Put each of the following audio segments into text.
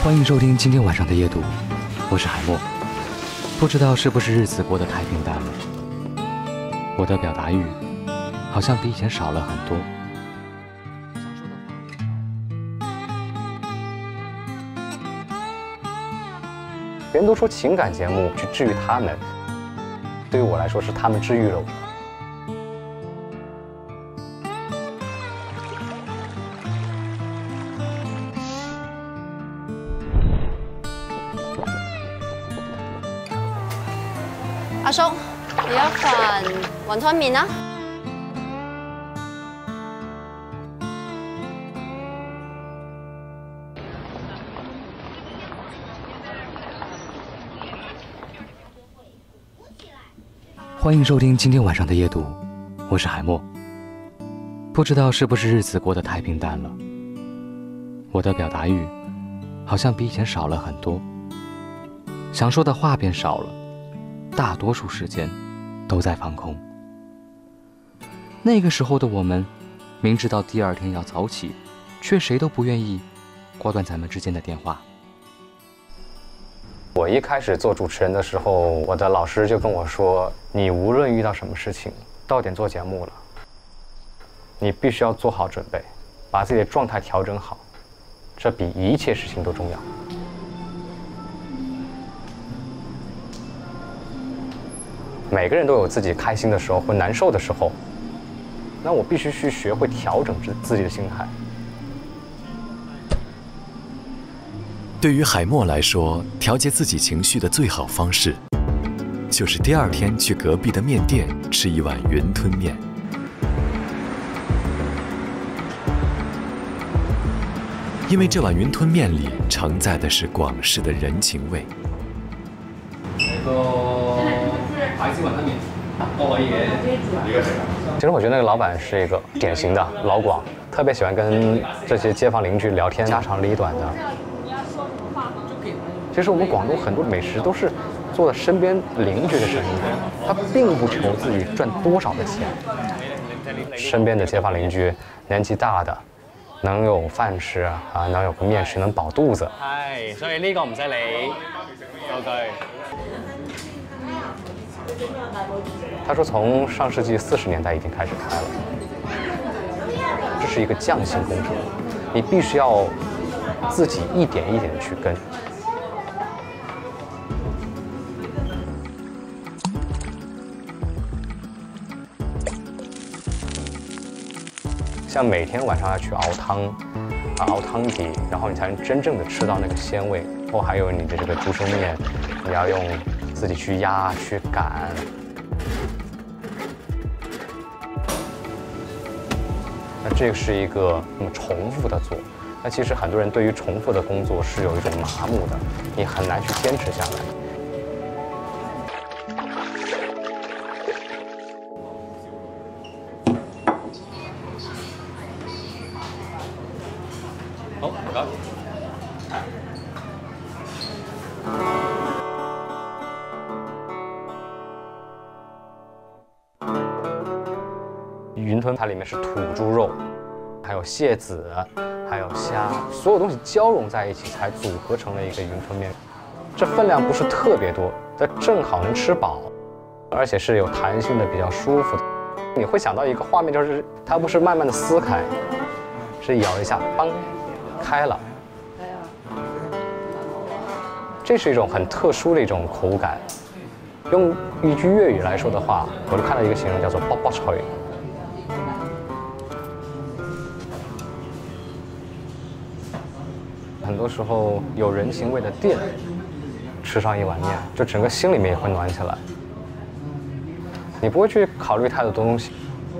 欢迎收听今天晚上的夜读，我是海默。不知道是不是日子过得太平淡了，我的表达欲好像比以前少了很多。 别人都说情感节目去治愈他们，对于我来说是他们治愈了我。 阿叔，有一份雲吞麵啦。 欢迎收听今天晚上的夜读，我是海默。不知道是不是日子过得太平淡了，我的表达欲好像比以前少了很多，想说的话变少了，大多数时间都在放空。那个时候的我们，明知道第二天要早起，却谁都不愿意挂断咱们之间的电话。 我一开始做主持人的时候，我的老师就跟我说，你无论遇到什么事情，到点做节目了，你必须要做好准备，把自己的状态调整好，这比一切事情都重要。每个人都有自己开心的时候或难受的时候，那我必须去学会调整自己的心态。 对于海默来说，调节自己情绪的最好方式，就是第二天去隔壁的面店吃一碗云吞面。因为这碗云吞面里承载的是广式的人情味。 白色碗汤面都可以嘅。其实我觉得那个老板是一个典型的老广，特别喜欢跟这些街坊邻居聊天，家长里短的。其实我们广东很多美食都是做身边邻居的生意，他并不求自己赚多少的钱。身边的街坊邻居，年纪大的，能有饭吃啊，能有个面吃，能饱肚子。 係，所以呢個唔使理。收據。 他说，从上世紀40年代已经开始开了，这是一个匠心工程，你必须要自己一点一点的去跟。像每天晚上要去熬汤，熬汤底，然后你才能真正的吃到那个鲜味。或还有你的这个猪生面，你要用自己去压去擀。那这是一个重复的做。那其实很多人对于重复的工作是有一种麻木的，你很难去坚持下来。 好，唔該。 云吞它里面是土猪肉，还有蟹子，还有虾，所有东西交融在一起，才组合成了一个云吞面。这分量不是特别多，但正好能吃饱，而且是有弹性的，比较舒服的。你会想到一个画面，就是它不是慢慢的撕开，是咬一下，梆，开了。这是一种很特殊的一种口感。用一句粤语来说的话，我就看到一个形容叫做“卜卜脆”。很多时候有人情味的店，吃上一碗面，就整个心里面也会暖起来。你不会去考虑太多东西。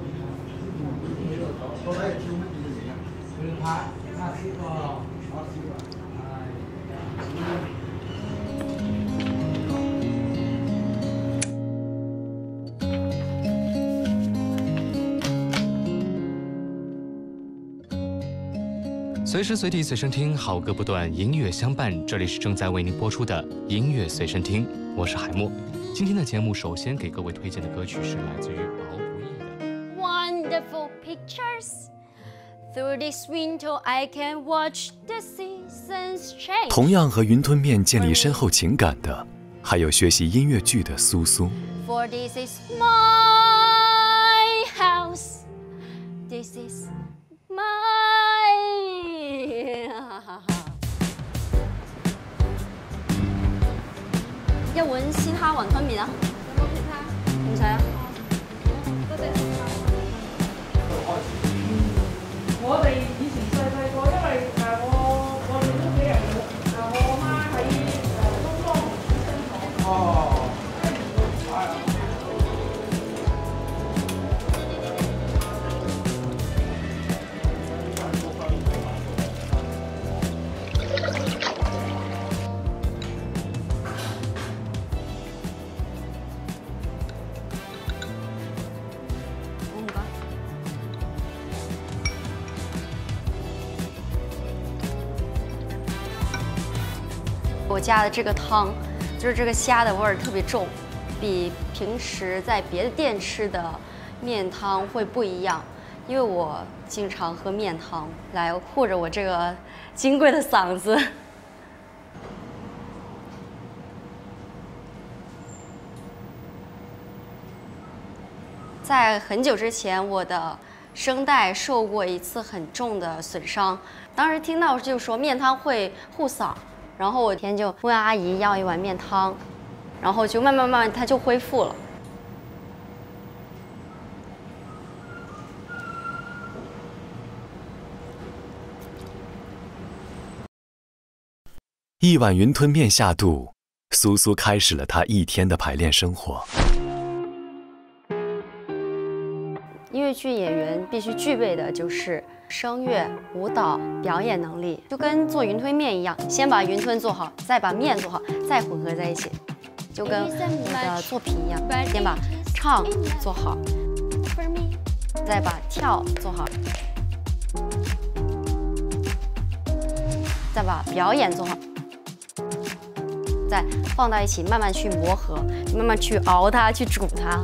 随时随地随身听，好歌不断，音乐相伴。这里是正在为您播出的音乐随身听，我是海默。今天的节目首先给各位推荐的歌曲是来自于毛不易的 Wonderful pictures, Through this window, I can watch the seasons change. 同样和云吞面建立深厚情感的，还有学习音乐剧的苏苏。 For this is my house. This is my. 一碗鮮蝦雲吞麵啊！有冇其他？唔使啊。多謝。 我哋以前細個，因為我哋屋企人我媽喺東方出生咗。哦。 我加的这个汤，就是这个虾的味儿特别重，比平时在别的店吃的面汤会不一样。因为我经常喝面汤来护着我这个金贵的嗓子。在很久之前，我的声带受过一次很重的损伤，当时听到就说面汤会护嗓。 然后我天就问阿姨要一碗面汤，然后就慢慢它就恢复了。 一碗云吞面下肚，苏苏开始了她一天的排练生活。 音乐剧演员必须具备的就是声乐、舞蹈、表演能力，就跟做云吞面一样，先把云吞做好，再把面做好，再混合在一起，就跟我的作品一样，先把唱做好，再把跳做好，再把表演做好，再放到一起，慢慢去磨合，慢慢去熬它，去煮它。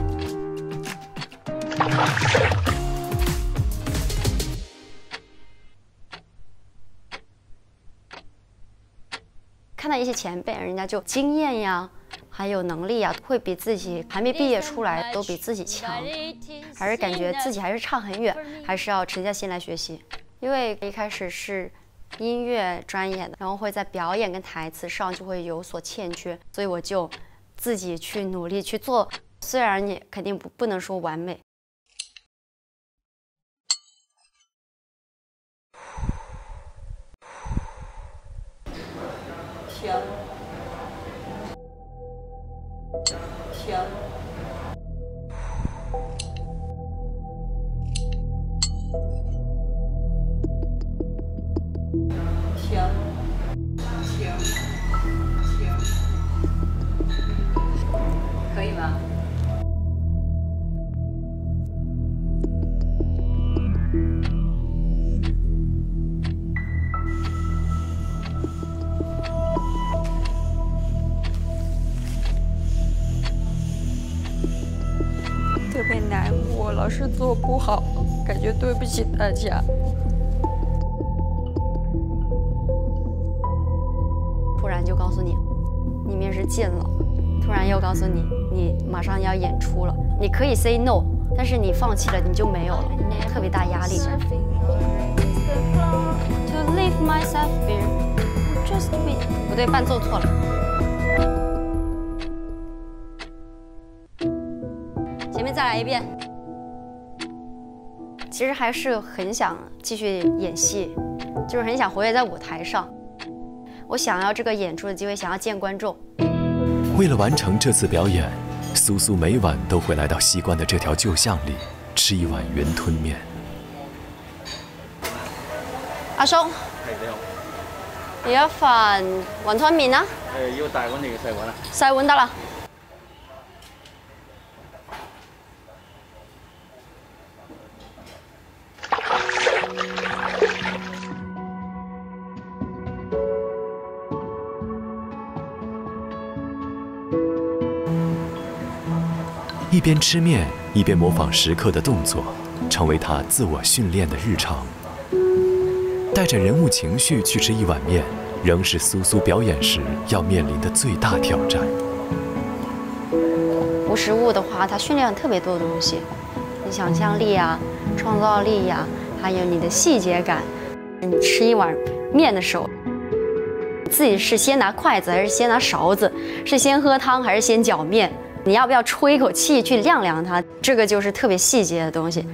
看到一些前辈，人家就经验呀，还有能力呀，会比自己还没毕业出来都比自己强，还是感觉自己还是差很远，还是要沉下心来学习。因为一开始是音乐专业的，然后会在表演跟台词上就会有所欠缺，所以我就自己去努力去做，虽然你肯定不能说完美。 可以吗？ 特别难过，老是做不好，感觉对不起大家。 突然就告诉你，你面试进了。 突然又告诉你，你马上要演出了，你可以 say no， 但是你放弃了，你就没有了，特别大压力。To leave myself here, just be。不对，伴奏错了。前面再来一遍。其实还是很想继续演戏，就是很想活跃在舞台上。我想要这个演出的机会，想要见观众。 为了完成这次表演，苏苏每晚都会来到西关的这条旧巷里吃一碗云吞面。 阿叔， 你好， 有一份雲吞麵啦。 要大碗定細碗啊？ 細碗得啦。 一边吃面，一边模仿食客的动作，成为他自我训练的日常。 带着人物情绪去吃一碗面，仍是苏苏表演时要面临的最大挑战。 无实物的话，它训练了特别多的东西，你想象力啊、创造力呀、还有你的细节感。你吃一碗面的时候，自己是先拿筷子还是先拿勺子？是先喝汤还是先搅面？你要不要吹一口气去晾凉它？这个就是特别细节的东西。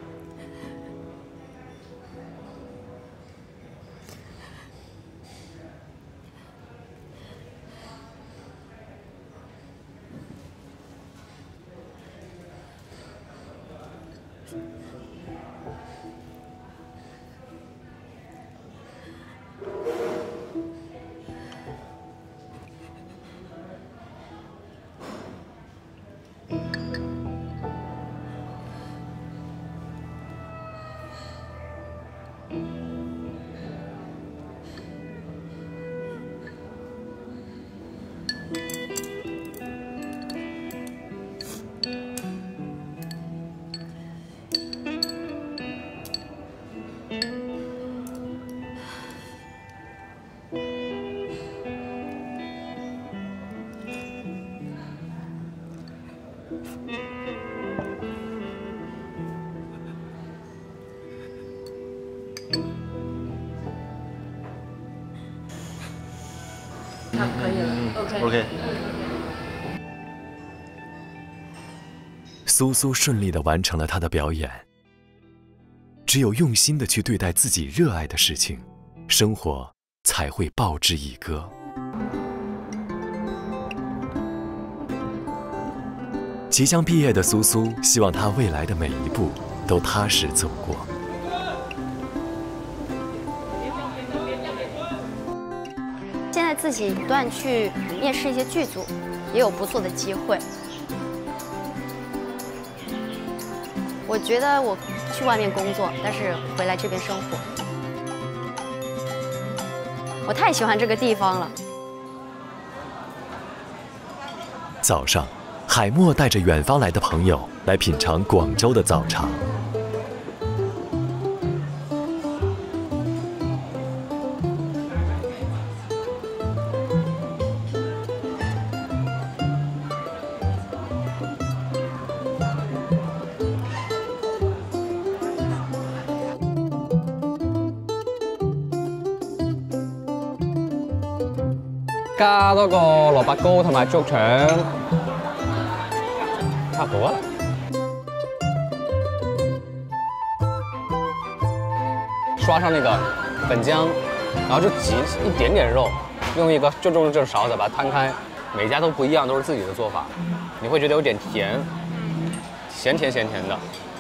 差不多可以了。OK。 苏苏顺利地完成了她的表演。只有用心地去对待自己热爱的事情，生活才会报之以歌。即将毕业的苏苏，希望她未来的每一步都踏实走过。 现在自己不断去面试一些剧组，也有不错的机会。我觉得我去外面工作，但是回来这边生活，我太喜欢这个地方了。 早上，海默带着远方来的朋友来品尝广州的早茶。 加多個蘿蔔糕同埋豬肉腸，差不多了。刷上那个粉浆，然后就挤一点点肉，用一个就用这勺子把它摊开。每家都不一样，都是自己的做法，你会觉得有点甜，咸甜的。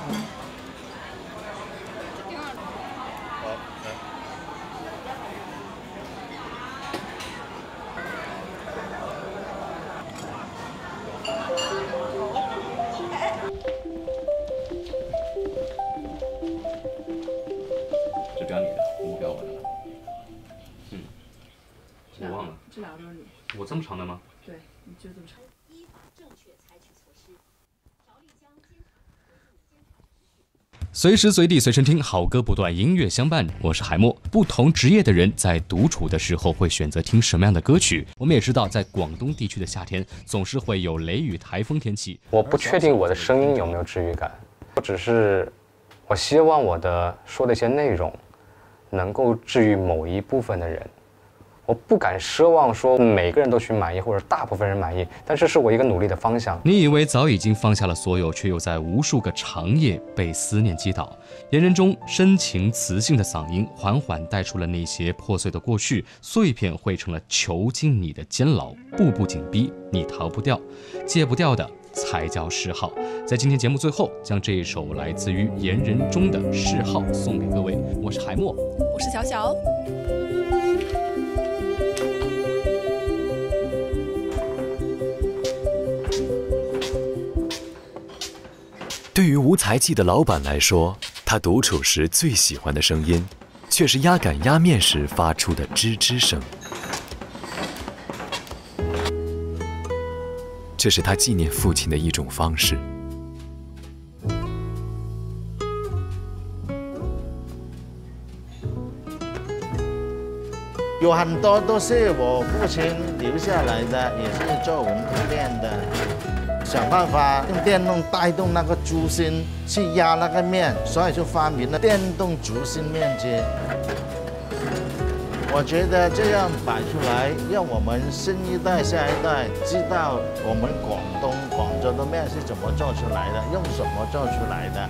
这标你的，我标我的了。我忘了。 这两个都是你。 我这么长的吗？ 对，你就这么长。 随时随地随身听，好歌不断，音乐相伴。我是海默。不同职业的人在独处的时候会选择听什么样的歌曲？我们也知道，在广东地区的夏天总是会有雷雨、台风天气。 我不确定我的声音有没有治愈感，我只是我希望我的说的一些内容能够治愈某一部分的人。我不敢奢望说每个人都去满意，或者大部分人满意，但这是我一个努力的方向。 你以为早已经放下了所有，却又在无数个长夜被思念击倒。言人中深情磁性的嗓音，缓缓带出了那些破碎的过去，碎片汇成了囚禁你的监牢，步步紧逼，你逃不掉，戒不掉的才叫嗜好。在今天节目最后，将这一首来自于言人中的嗜好送给各位。我是海默， 我是小小。 对于无才记的老板来说，他独处时最喜欢的声音，却是压杆压面时发出的吱吱声。这是他纪念父亲的一种方式。 有很多都是我父亲留下来的，也是做文具店的。想办法用电动带动那个珠心去压那个面，所以就发明了电动珠心面机。我觉得这样摆出来，让我们新一代、下一代知道我们广州的面是怎么做出来的，用什么做出来的。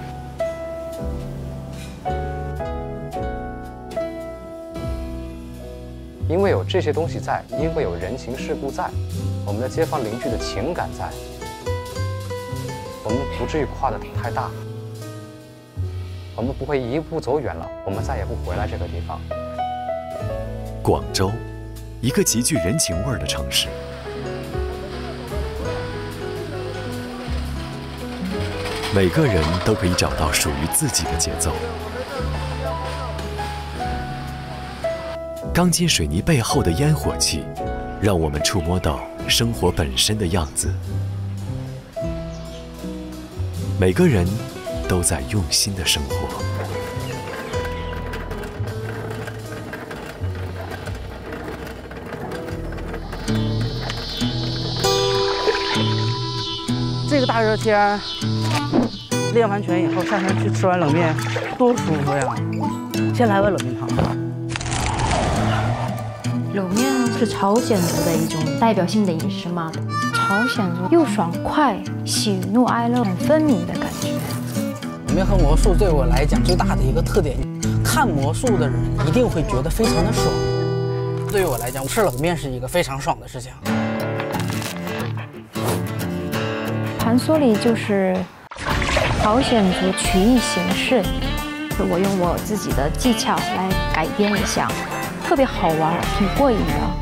因为有这些东西在，因为有人情世故在，我们的街坊邻居的情感在，我们不至于跨得太大，我们不会一步走远了，我们再也不回来这个地方。 广州，一个极具人情味儿的城市。每个人都可以找到属于自己的节奏。钢筋水泥背后的烟火气，让我们触摸到生活本身的样子。每个人都在用心的生活。 这个大热天，练完拳以后下山去吃碗冷面，多舒服呀！先来碗冷面汤。 冷面是朝鲜族的一种代表性的饮食嘛，朝鲜族又爽快，喜怒哀乐很分明的感觉。 冷面和魔术对我来讲最大的一个特点，看魔术的人一定会觉得非常的爽。对于我来讲，吃冷面是一个非常爽的事情。 盘梭里就是朝鲜族曲艺形式，我用我自己的技巧来改编一下，特别好玩，挺过瘾的。